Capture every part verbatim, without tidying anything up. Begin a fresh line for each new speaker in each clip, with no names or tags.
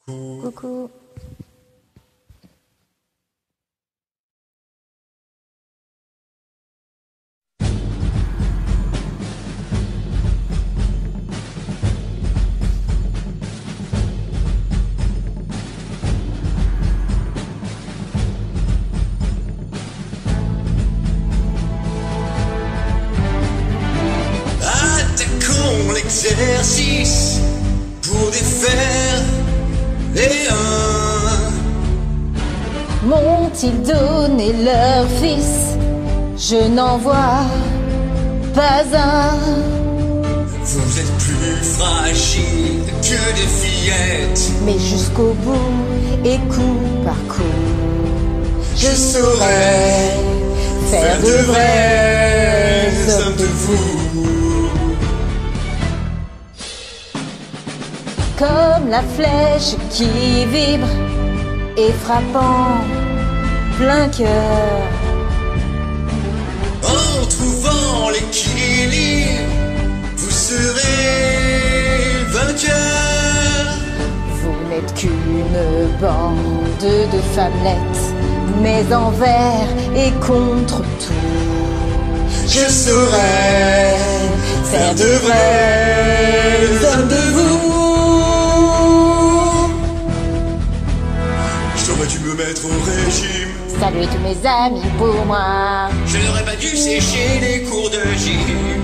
Coucou.
Attaquons l'exercice pour défaire les uns.
M'ont-ils donné leur fils? Je n'en vois pas un.
Vous êtes plus fragile que des fillettes,
Mais jusqu'au bout et coup par coup,
je saurais faire de vrais hommes de vous.
Comme la flèche qui vibre et frappant plein cœur.
En trouvant l'équilibre, vous serez vainqueur.
Vous n'êtes qu'une bande de femmellettes, mais envers et contre tout,
Je saurais faire de vrais hommes de vous. J'aurais dû me mettre au régime.
Saluez tous mes amis pour moi.
Je n'aurais pas dû sécher les cours de gym.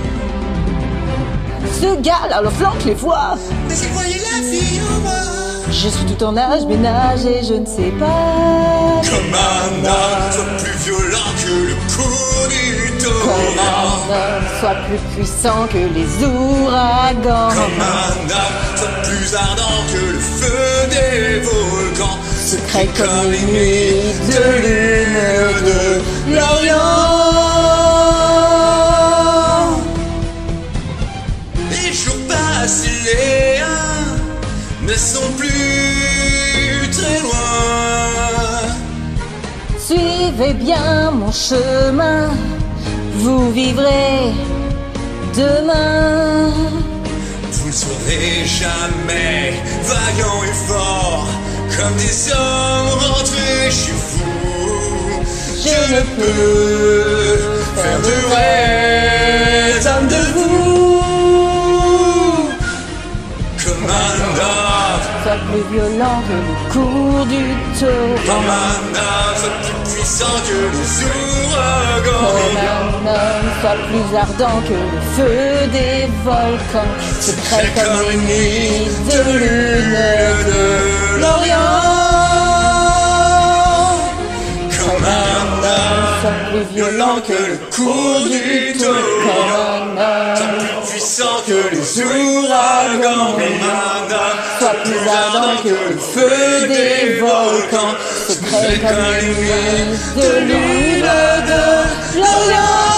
Ce gars-là le flanque les voix.
Mais il voyait la vie en moi.
Je suis tout en âge ménage et je ne sais pas.
Comme un âne, soit plus violent que le coup du
Comme
torrent.
un homme soit plus puissant que les ouragans.
Comme un âme, soit plus ardent que le feu des volcans.
Secret comme les nuits de lune de l'Orient.
Les jours passent, les uns ne sont plus très loin.
Suivez bien mon chemin, vous vivrez demain.
Vous ne serez jamais vaillants et forts comme des hommes rentrés chez vous. Je ne peux faire de vrais hommes de vous. Comme un homme,
Soit plus violent que le cours du
comme
torrent.
un homme, soit plus puissant que les ouragans.
Comme un homme soit plus ardent que le feu des volcans. Secret comme les nuits de lune de l'Orient.
Comme un homme,
Soit plus violent que le
cours du torrent.
Comme un homme
Soit plus puissant que les ouragans. Comme un homme,
soit plus ardent que le feu des volcans. Secret comme les nuits de lune de l'Orient.